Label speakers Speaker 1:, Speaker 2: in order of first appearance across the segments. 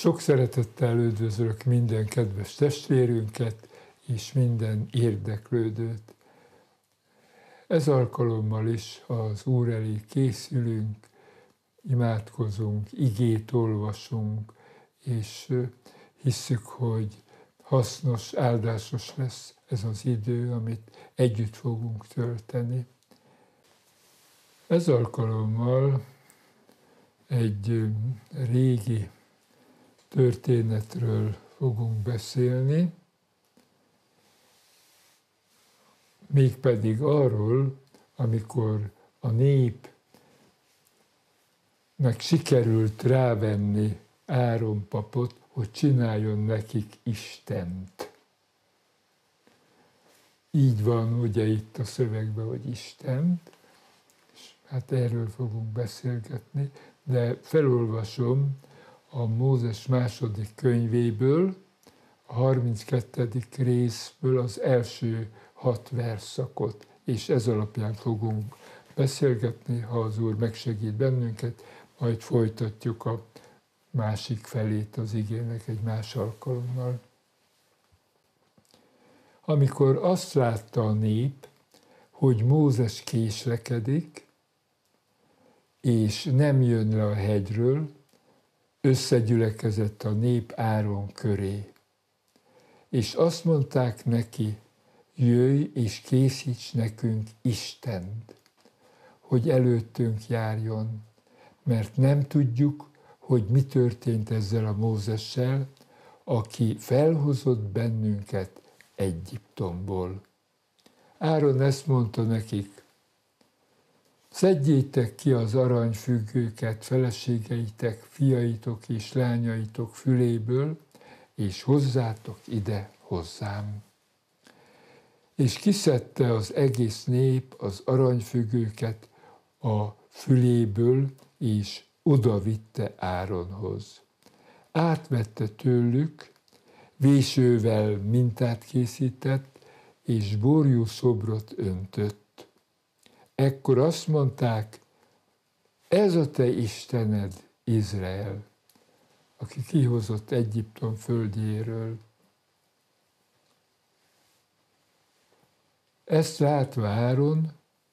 Speaker 1: Sok szeretettel üdvözlök minden kedves testvérünket és minden érdeklődőt. Ez alkalommal is az Úr elé készülünk, imádkozunk, igét olvasunk, és hisszük, hogy hasznos, áldásos lesz ez az idő, amit együtt fogunk tölteni. Ez alkalommal egy régi történetről fogunk beszélni, mégpedig arról, amikor a népnek sikerült rávenni Áron papot, hogy csináljon nekik Istent. Így van ugye itt a szövegben, hogy Istent, és hát erről fogunk beszélgetni, de felolvasom a Mózes második könyvéből, a 32. részből az első 6 versszakot, és ez alapján fogunk beszélgetni, ha az Úr megsegít bennünket, majd folytatjuk a másik felét az igének egy más alkalommal. Amikor azt látta a nép, hogy Mózes késlekedik, és nem jön le a hegyről, összegyülekezett a nép Áron köré. És azt mondták neki, jöjj és készíts nekünk Istent, hogy előttünk járjon, mert nem tudjuk, hogy mi történt ezzel a Mózessel, aki felhozott bennünket Egyiptomból. Áron ezt mondta nekik, szedjétek ki az aranyfüggőket feleségeitek, fiaitok és lányaitok füléből, és hozzátok ide hozzám. És kiszedte az egész nép az aranyfüggőket a füléből, és odavitte Áronhoz. Átvette tőlük, vésővel mintát készített, és borjú szobrot öntött. Ekkor azt mondták, ez a te Istened, Izrael, aki kihozott Egyiptom földjéről. Ezt látva Áron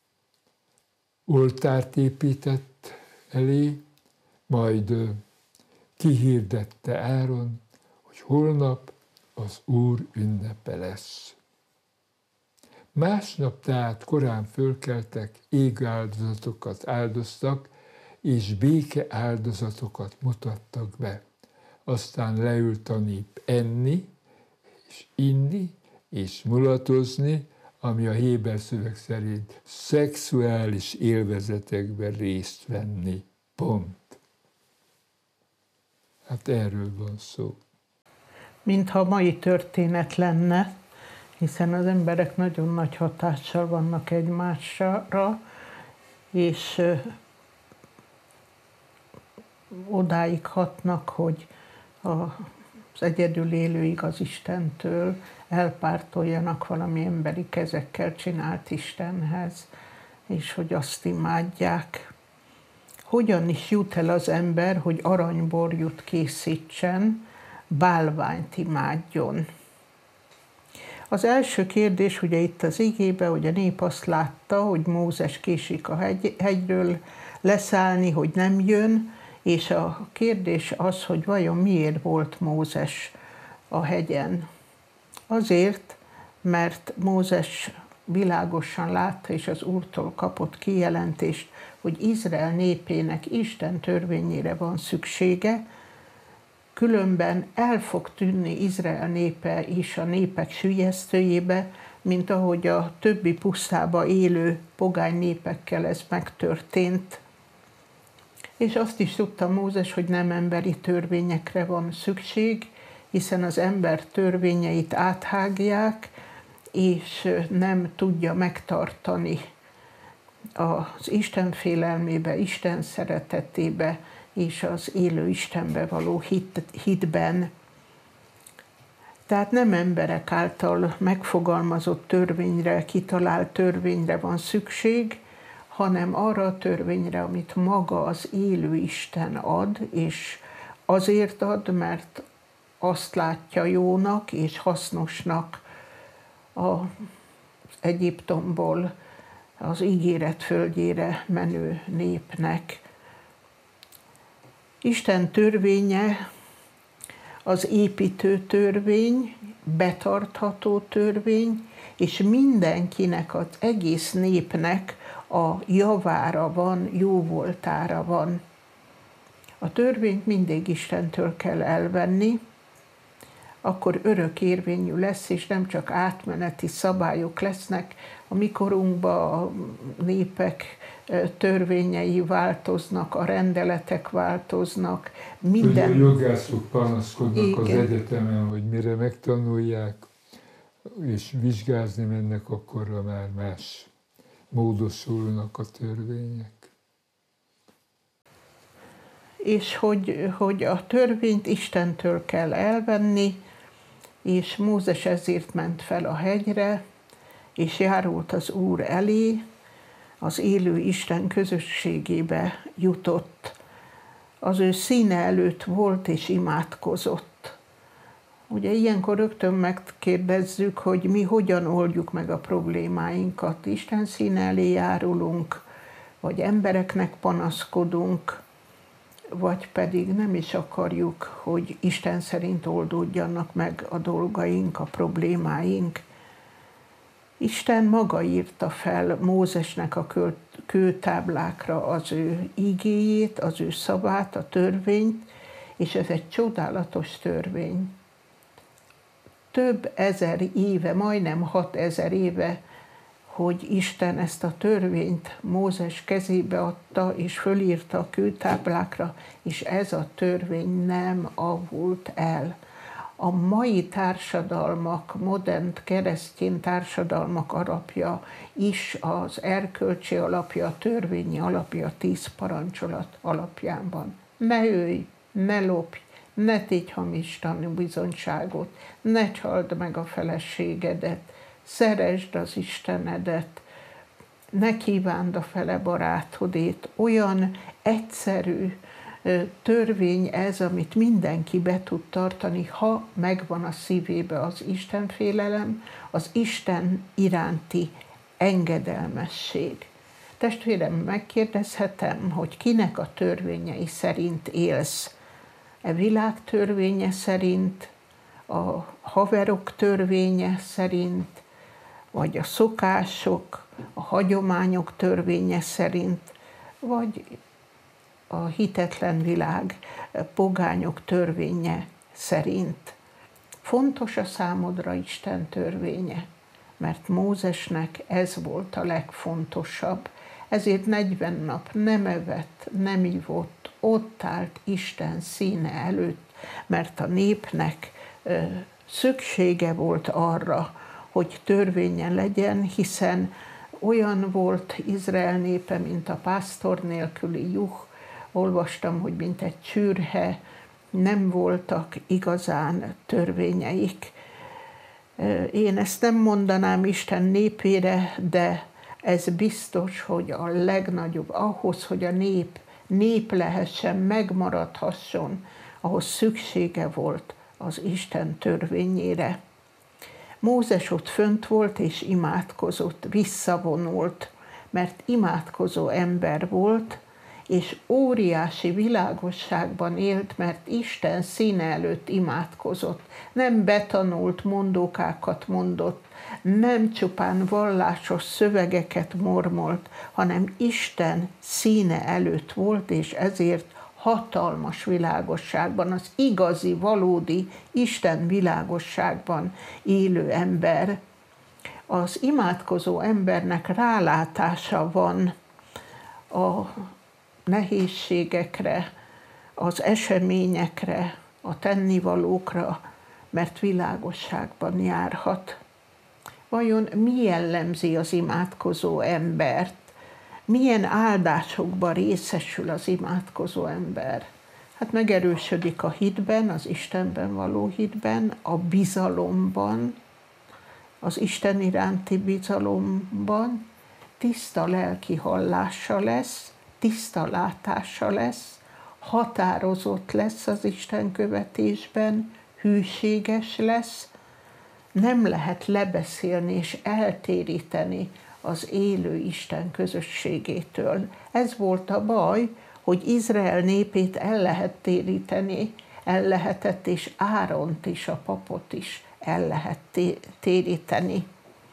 Speaker 1: oltárt épített elé, majd kihirdette Áron, hogy holnap az Úr ünnepe lesz. Másnap tehát korán fölkeltek, égőáldozatokat áldoztak, és béke áldozatokat mutattak be. Aztán leült a nép enni, és inni, és mulatozni, ami a héber szöveg szerint szexuális élvezetekben részt venni. Pont. Hát erről van szó.
Speaker 2: Mintha mai történet lenne, hiszen az emberek nagyon nagy hatással vannak egymásra, és odáig hatnak, hogy az egyedül élő igaz Istentől elpártoljanak valami emberi kezekkel csinált Istenhez, és hogy azt imádják. Hogyan is jut el az ember, hogy aranyborjút készítsen, bálványt imádjon? Az első kérdés ugye itt az igében, hogy a nép azt látta, hogy Mózes késik a hegyről leszállni, hogy nem jön, és a kérdés az, hogy vajon miért volt Mózes a hegyen. Azért, mert Mózes világosan látta, és az Úrtól kapott kijelentést, hogy Izrael népének Isten törvényére van szüksége, különben el fog tűnni Izrael népe is a népek süllyesztőjébe, mint ahogy a többi pusztába élő pogány népekkel ez megtörtént. És azt is tudta Mózes, hogy nem emberi törvényekre van szükség, hiszen az ember törvényeit áthágják, és nem tudja megtartani az Isten félelmébe, Isten szeretetébe és az élő Istenbe való hitben. Tehát nem emberek által megfogalmazott törvényre, kitalált törvényre van szükség, hanem arra a törvényre, amit maga az élő Isten ad, és azért ad, mert azt látja jónak és hasznosnak az Egyiptomból az ígéret földjére menő népnek. Isten törvénye az építő törvény, betartható törvény, és mindenkinek, az egész népnek a javára van, jóvoltára van. A törvényt mindig Istentől kell elvenni, akkor örök érvényű lesz, és nem csak átmeneti szabályok lesznek. A mi korunkban a népek törvényei változnak, a rendeletek változnak, minden...
Speaker 1: Ugye a jogászok panaszkodnak
Speaker 2: Igen.
Speaker 1: az egyetemen, hogy mire megtanulják, és vizsgázni mennek, akkorra már más módosulnak a törvények.
Speaker 2: És hogy a törvényt Istentől kell elvenni, és Mózes ezért ment fel a hegyre, és járult az Úr elé, az élő Isten közösségébe jutott. Az ő színe előtt volt és imádkozott. Ugye ilyenkor rögtön megkérdezzük, hogy mi hogyan oldjuk meg a problémáinkat. Isten színe elé járulunk, vagy embereknek panaszkodunk, vagy pedig nem is akarjuk, hogy Isten szerint oldódjanak meg a dolgaink, a problémáink. Isten maga írta fel Mózesnek a kőtáblákra az ő igéjét, az ő szavát, a törvényt, és ez egy csodálatos törvény. Több ezer éve, majdnem 6000 éve, hogy Isten ezt a törvényt Mózes kezébe adta, és fölírta a kőtáblákra, és ez a törvény nem avult el. A mai társadalmak, modern keresztény társadalmak alapja is az erkölcsi alapja, a törvényi alapja, a 10 parancsolat alapján van. Ne ölj, ne lopj, ne tégy hamis tanúbizonyságot, ne csald meg a feleségedet, szeresd az Istenedet, ne kívánd a fele barátodét. Olyan egyszerű törvény ez, amit mindenki be tud tartani, ha megvan a szívébe az Istenfélelem, az Isten iránti engedelmesség. Testvérem, megkérdezhetem, hogy kinek a törvényei szerint élsz? E világ törvénye szerint, a haverok törvénye szerint, vagy a szokások, a hagyományok törvénye szerint, vagy a hitetlen világ pogányok törvénye szerint. Fontos a számodra Isten törvénye, mert Mózesnek ez volt a legfontosabb. Ezért 40 nap nem evett, nem ivott, ott állt Isten színe előtt, mert a népnek szüksége volt arra, hogy törvényen legyen, hiszen olyan volt Izrael népe, mint a pásztor nélküli juh. Olvastam, hogy mint egy csürhe, nem voltak igazán törvényeik. Én ezt nem mondanám Isten népére, de ez biztos, hogy a legnagyobb, ahhoz, hogy a nép lehessen, megmaradhasson, ahhoz szüksége volt az Isten törvényére. Mózes ott fönt volt és imádkozott, visszavonult, mert imádkozó ember volt, és óriási világosságban élt, mert Isten színe előtt imádkozott. Nem betanult mondókákat mondott, nem csupán vallásos szövegeket mormolt, hanem Isten színe előtt volt, és ezért hatalmas világosságban, az igazi, valódi Isten világosságban élő ember. Az imádkozó embernek rálátása van a nehézségekre, az eseményekre, a tennivalókra, mert világosságban járhat. Vajon mi jellemzi az imádkozó embert? Milyen áldásokban részesül az imádkozó ember? Hát megerősödik a hitben, az Istenben való hitben, a bizalomban, az Isten iránti bizalomban, tiszta lelki hallása lesz, tiszta látása lesz, határozott lesz az Isten követésben, hűséges lesz, nem lehet lebeszélni és eltéríteni az élő Isten közösségétől. Ez volt a baj, hogy Izrael népét el lehet téríteni, el lehetett, és Áront is, a papot is el lehet téríteni.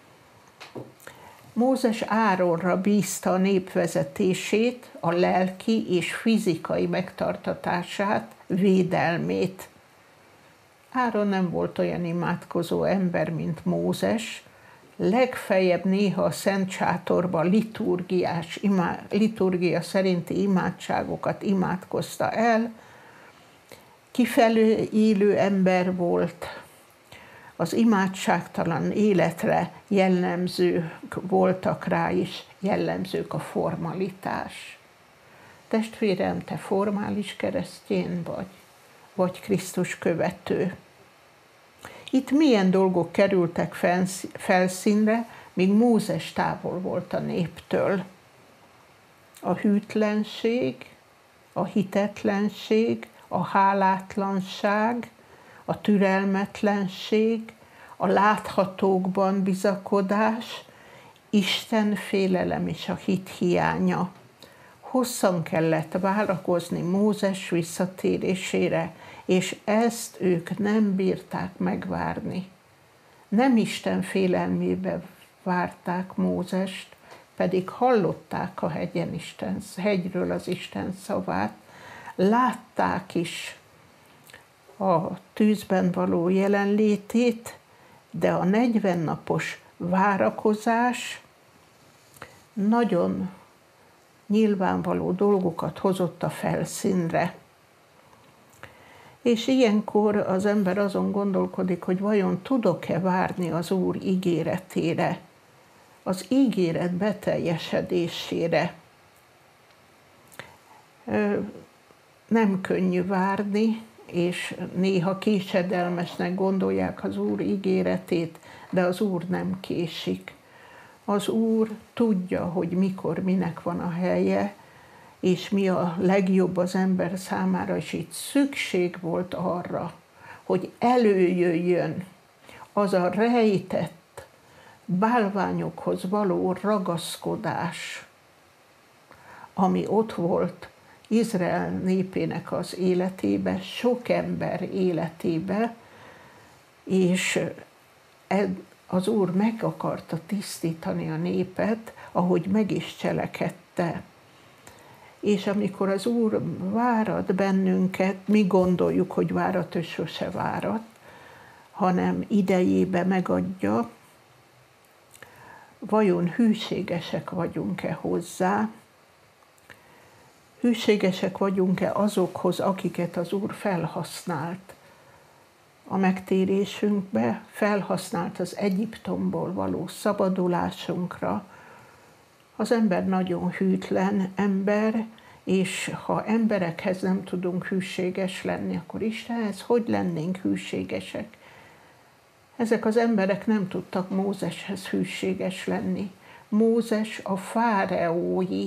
Speaker 2: Mózes Áronra bízta a nép vezetését, a lelki és fizikai megtartatását, védelmét. Áron nem volt olyan imádkozó ember, mint Mózes, legfeljebb néha a Szent Sátorban liturgia szerinti imádságokat imádkozta el, kifelé élő ember volt, az imádságtalan életre voltak rá is jellemzők a formalitás. Testvérem, te formális keresztény vagy Krisztus követő. Itt milyen dolgok kerültek felszínre, míg Mózes távol volt a néptől. A hűtlenség, a hitetlenség, a hálátlanság, a türelmetlenség, a láthatókban bizakodás, Isten félelem és a hit hiánya. Hosszan kellett várakozni Mózes visszatérésére, és ezt ők nem bírták megvárni. Nem Isten félelmébe várták Mózest, pedig hallották a hegyről az Isten szavát, látták is a tűzben való jelenlétét, de a 40 napos várakozás nagyon nyilvánvaló dolgokat hozott a felszínre. És ilyenkor az ember azon gondolkodik, hogy vajon tudok-e várni az Úr ígéretére, az ígéret beteljesedésére. Nem könnyű várni, és néha késedelmesnek gondolják az Úr ígéretét, de az Úr nem késik. Az Úr tudja, hogy mikor, minek van a helye, és mi a legjobb az ember számára, és itt szükség volt arra, hogy előjöjjön az a rejtett bálványokhoz való ragaszkodás, ami ott volt Izrael népének az életébe, sok ember életébe, és az Úr meg akarta tisztítani a népet, ahogy meg is cselekedte. És amikor az Úr várat bennünket, mi gondoljuk, hogy várat, ő sose várat, hanem idejébe megadja, vajon hűségesek vagyunk-e hozzá, hűségesek vagyunk-e azokhoz, akiket az Úr felhasznált a megtérésünkbe, felhasznált az Egyiptomból való szabadulásunkra. Az ember nagyon hűtlen ember, és ha emberekhez nem tudunk hűséges lenni, akkor Istenhez hogy lennénk hűségesek? Ezek az emberek nem tudtak Mózeshez hűséges lenni. Mózes a fáraói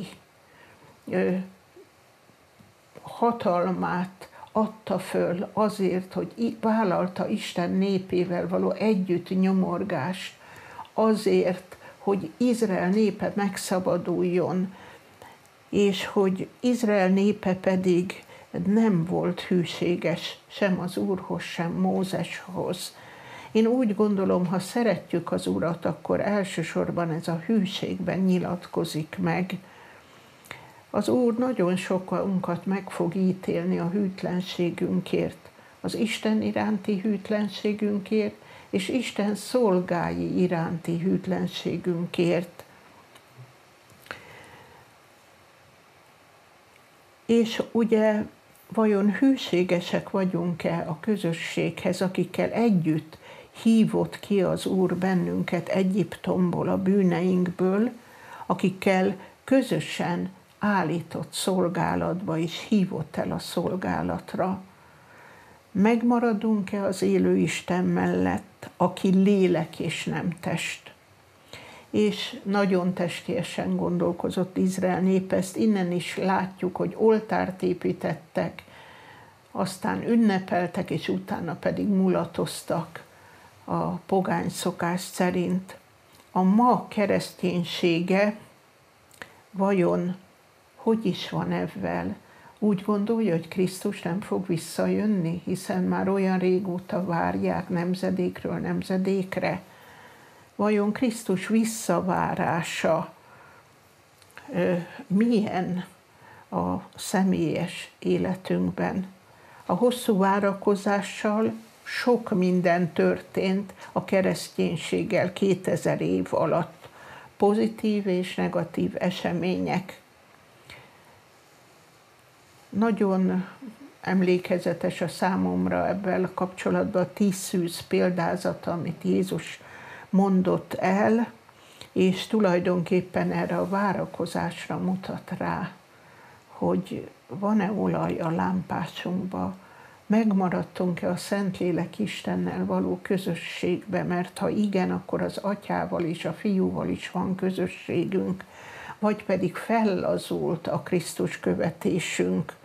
Speaker 2: hatalmát adta föl azért, hogy vállalta Isten népével való együtt nyomorgást, azért, hogy Izrael népe megszabaduljon, és hogy Izrael népe pedig nem volt hűséges sem az Úrhoz, sem Mózeshoz. Én úgy gondolom, ha szeretjük az Urat, akkor elsősorban ez a hűségben nyilatkozik meg. Az Úr nagyon sokunkat meg fog ítélni a hűtlenségünkért, az Isten iránti hűtlenségünkért, és Isten szolgái iránti hűtlenségünkért. És ugye vajon hűségesek vagyunk-e a közösséghez, akikkel együtt hívott ki az Úr bennünket Egyiptomból, a bűneinkből, akikkel közösen állított szolgálatba és hívott el a szolgálatra. Megmaradunk-e az élő Isten mellett, aki lélek és nem test? és nagyon testélyesen gondolkozott Izrael népe. Ezt innen is látjuk, hogy oltárt építettek, aztán ünnepeltek, és utána pedig mulatoztak a pogány szokás szerint. A ma kereszténysége vajon hogy is van ezzel? Úgy gondolja, hogy Krisztus nem fog visszajönni, hiszen már olyan régóta várják nemzedékről nemzedékre. Vajon Krisztus visszavárása milyen a személyes életünkben? A hosszú várakozással sok minden történt a kereszténységgel 2000 év alatt. Pozitív és negatív események. Nagyon emlékezetes a számomra ebben a kapcsolatban a 10 szűz példázata, amit Jézus mondott el, és tulajdonképpen erre a várakozásra mutat rá, hogy van-e olaj a lámpásunkba, megmaradtunk-e a Szentlélek Istennel való közösségbe, mert ha igen, akkor az Atyával és a Fiúval is van közösségünk, vagy pedig fellazult a Krisztus követésünk,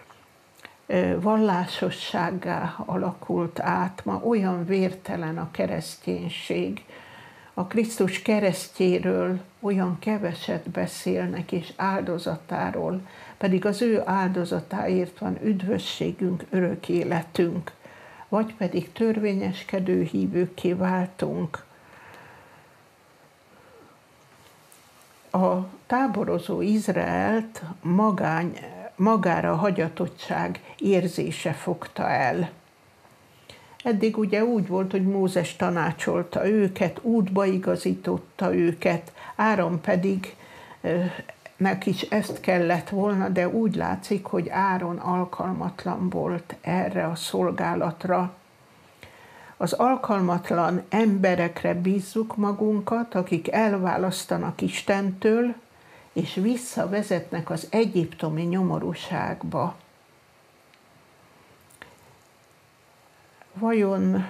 Speaker 2: vallásossággá alakult át, ma olyan vértelen a kereszténység. A Krisztus keresztjéről olyan keveset beszélnek, és áldozatáról, pedig az ő áldozatáért van üdvösségünk, örök életünk, vagy pedig törvényeskedő hívőkké váltunk. A táborozó Izraelt magára hagyatottság érzése fogta el. Eddig ugye úgy volt, hogy Mózes tanácsolta őket, útba igazította őket, Áron pedig neki is ezt kellett volna, de úgy látszik, hogy Áron alkalmatlan volt erre a szolgálatra. Az alkalmatlan emberekre bízzuk magunkat, akik elválasztanak Istentől, és visszavezetnek az egyiptomi nyomorúságba. Vajon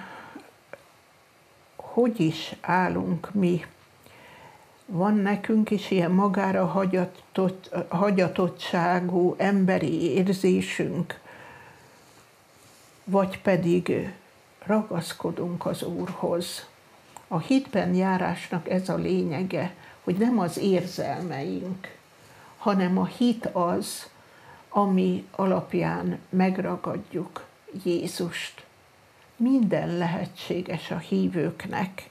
Speaker 2: hogy is állunk mi? Van nekünk is ilyen magára hagyatottságú emberi érzésünk, vagy pedig ragaszkodunk az Úrhoz. A hitben járásnak ez a lényege, hogy nem az érzelmeink, hanem a hit az, ami alapján megragadjuk Jézust. Minden lehetséges a hívőknek.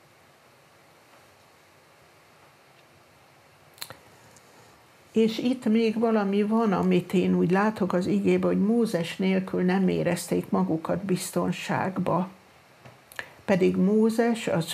Speaker 2: És itt még valami van, amit én úgy látok az igében, hogy Mózes nélkül nem érezték magukat biztonságba. Pedig Mózes a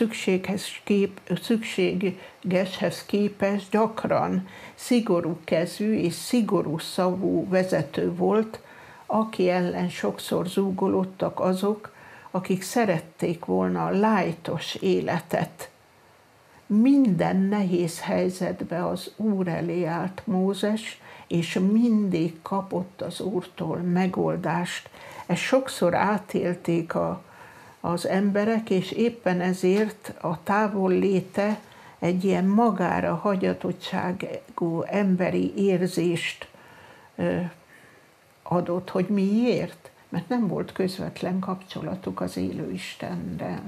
Speaker 2: szükségeshez képest gyakran szigorú kezű és szigorú szavú vezető volt, aki ellen sokszor zúgolódtak azok, akik szerették volna a lájtos életet. Minden nehéz helyzetbe az Úr elé állt Mózes, és mindig kapott az Úrtól megoldást. Ezt sokszor átélték az emberek, és éppen ezért a távol léte egy ilyen magára hagyatottságú emberi érzést adott, hogy miért? Mert nem volt közvetlen kapcsolatuk az élő Istennel.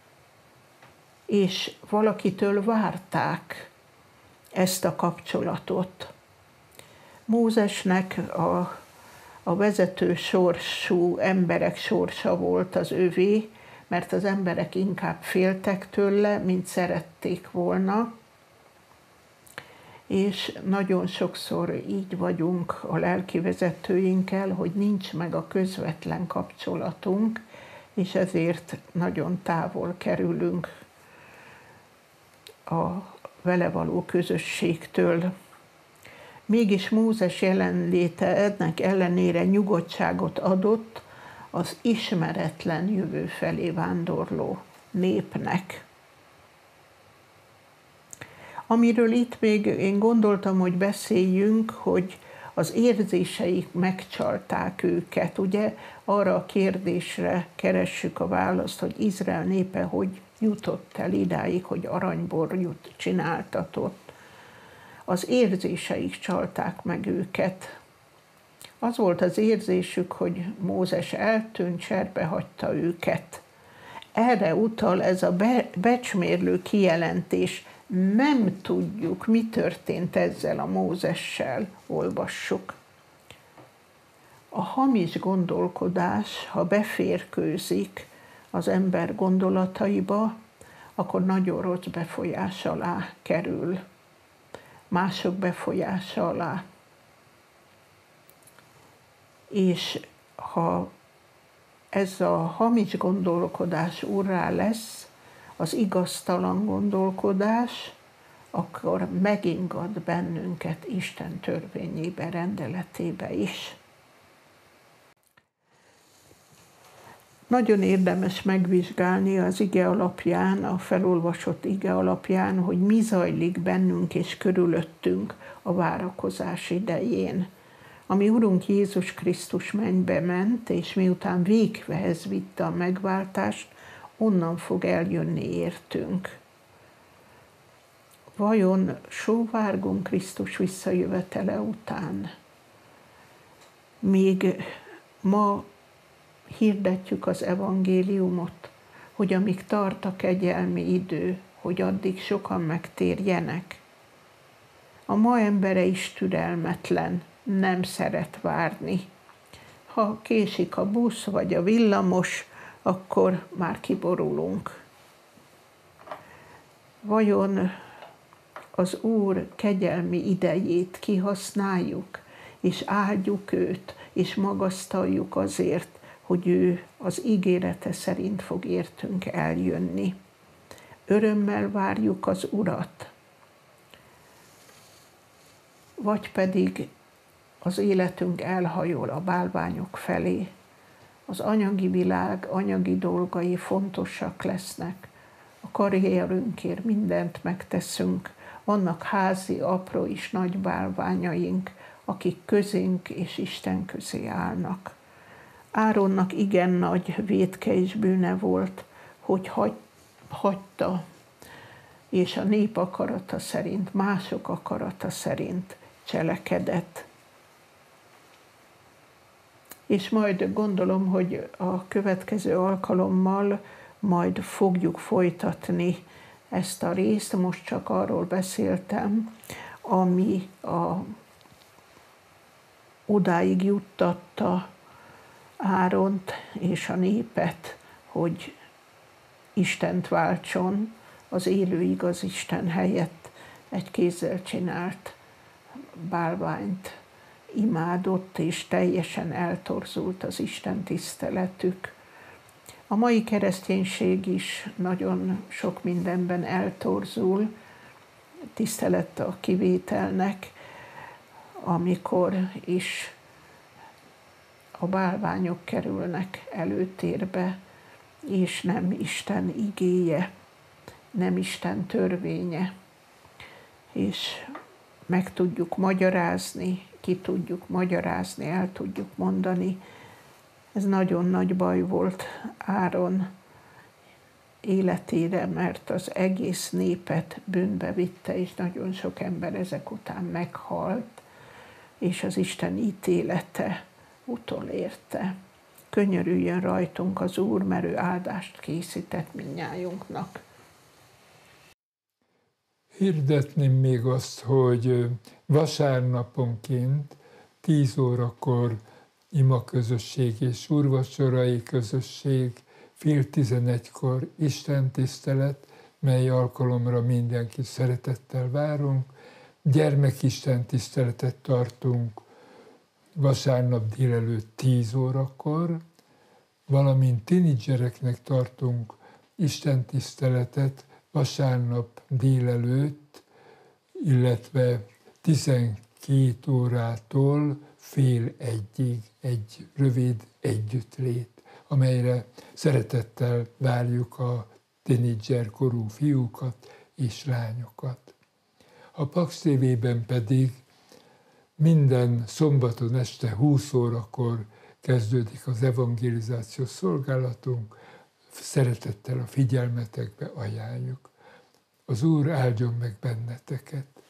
Speaker 2: És valakitől várták ezt a kapcsolatot. Mózesnek a vezető sorsú emberek sorsa volt az övé, mert az emberek inkább féltek tőle, mint szerették volna. És nagyon sokszor így vagyunk a lelki vezetőinkkel, hogy nincs meg a közvetlen kapcsolatunk, és ezért nagyon távol kerülünk a vele való közösségtől. Mégis Mózes jelenléte ennek ellenére nyugodtságot adott az ismeretlen jövő felé vándorló népnek. Amiről itt még én gondoltam, hogy beszéljünk, hogy az érzéseik megcsalták őket. Ugye arra a kérdésre keressük a választ, hogy Izrael népe hogy jutott el idáig, hogy aranyborjút csináltatott. Az érzéseik csalták meg őket. Az volt az érzésük, hogy Mózes eltűnt, cserbe hagyta őket. Erre utal ez a becsmérlő kijelentés. Nem tudjuk, mi történt ezzel a Mózessel, olvassuk. A hamis gondolkodás, ha beférkőzik az ember gondolataiba, akkor nagyon rossz befolyás alá kerül. Mások befolyása alá. És ha ez a hamis gondolkodás urrá lesz, az igaztalan gondolkodás, akkor megingad bennünket Isten törvényébe, rendeletébe is. Nagyon érdemes megvizsgálni az ige alapján, a felolvasott ige alapján, hogy mi zajlik bennünk és körülöttünk a várakozás idején. Ami Urunk Jézus Krisztus mennybe ment, és miután véghez vitte a megváltást, onnan fog eljönni értünk. Vajon sóvárgunk Krisztus visszajövetele után? Még ma hirdetjük az evangéliumot, hogy amíg tart a kegyelmi idő, hogy addig sokan megtérjenek. A ma embere is türelmetlen, nem szeret várni. Ha késik a busz vagy a villamos, akkor már kiborulunk. Vajon az Úr kegyelmi idejét kihasználjuk, és áldjuk őt, és magasztaljuk azért, hogy ő az ígérete szerint fog értünk eljönni. Örömmel várjuk az Urat, vagy pedig az életünk elhajol a bálványok felé. Az anyagi világ, anyagi dolgai fontosak lesznek. A karrierünkért mindent megteszünk. Vannak házi, apró és nagy bálványaink, akik közénk és Isten közé állnak. Áronnak igen nagy vétke és bűne volt, hogy hagyta, és a nép akarata szerint, mások akarata szerint cselekedett. És majd gondolom, hogy a következő alkalommal majd fogjuk folytatni ezt a részt. Most csak arról beszéltem, ami odáig juttatta Áront és a népet, hogy Istent váltson, az élő igaz Isten helyett egy kézzel csinált bálványt imádott, és teljesen eltorzult az Isten tiszteletük. A mai kereszténység is nagyon sok mindenben eltorzul, tisztelet a kivételnek, amikor is a bálványok kerülnek előtérbe, és nem Isten igéje, nem Isten törvénye. És meg tudjuk magyarázni, ki tudjuk magyarázni, el tudjuk mondani. Ez nagyon nagy baj volt Áron életére, mert az egész népet bűnbe vitte, és nagyon sok ember ezek után meghalt, és az Isten ítélete utolérte. Könyörüljön rajtunk az Úr, mert ő áldást készített mindnyájunknak.
Speaker 1: Hirdetném még azt, hogy vasárnaponként 10 órakor imaközösség és úrvacsorai közösség, fél 11-kor istentisztelet, mely alkalomra mindenki szeretettel várunk. Gyermekistentiszteletet tartunk vasárnap délelőtt 10 órakor, valamint tínédzsereknek tartunk istentiszteletet vasárnap délelőtt, illetve 12 órától fél egyig egy rövid együttlét, amelyre szeretettel várjuk a tínédzserkorú fiúkat és lányokat. A Pax TV-ben pedig minden szombaton este 20 órakor kezdődik az evangelizációs szolgálatunk, szeretettel a figyelmetekbe ajánljuk. Az Úr áldjon meg benneteket!